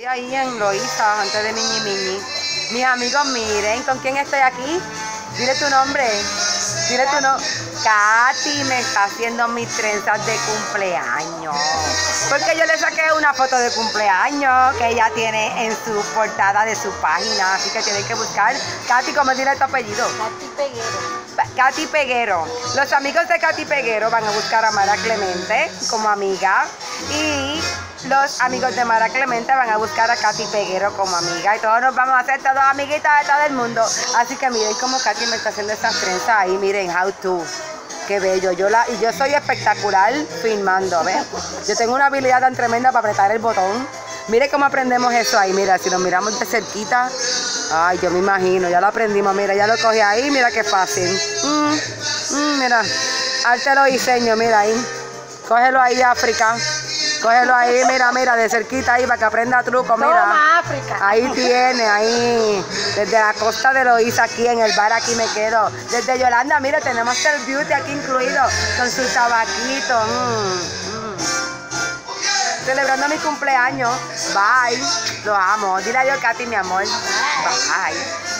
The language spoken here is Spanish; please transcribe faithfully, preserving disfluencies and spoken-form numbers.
Ahí en Loíza, antes de Miñi Miñi. Mis amigos, miren, ¿con quién estoy aquí? Dile tu nombre. Dile tu nombre. Katy me está haciendo mis trenzas de cumpleaños. Porque yo le saqué una foto de cumpleaños que ella tiene en su portada de su página. Así que tienen que buscar. Katy, ¿cómo dile tu apellido? Katy Peguero. Katy Peguero. Los amigos de Katy Peguero van a buscar a Mara Clemente como amiga. Y los amigos de Mara Clemente van a buscar a Katy Peguero como amiga. Y todos nos vamos a hacer todos amiguitas de todo el mundo. Así que miren cómo Katy me está haciendo estas trenzas ahí. Miren, how to. Qué bello. Yo la, y yo soy espectacular filmando, ¿ves? Yo tengo una habilidad tan tremenda para apretar el botón. Mire cómo aprendemos eso ahí. Mira, si nos miramos de cerquita. Ay, yo me imagino. Ya lo aprendimos. Mira, ya lo cogí ahí. Mira qué fácil. Mm, mm, mira. Arte lo diseño. Mira ahí. Cógelo ahí, África. Cógelo ahí, mira, mira, de cerquita ahí para que aprenda truco, mira. Toma, África. Ahí tiene, ahí. Desde la costa de Loíza, aquí en el bar, aquí me quedo. Desde Yolanda, mira, tenemos el beauty aquí incluido, con su tabaquito. Mm, mm. Celebrando mi cumpleaños. Bye. Lo amo. Dile adiós, Katy, mi amor. Bye.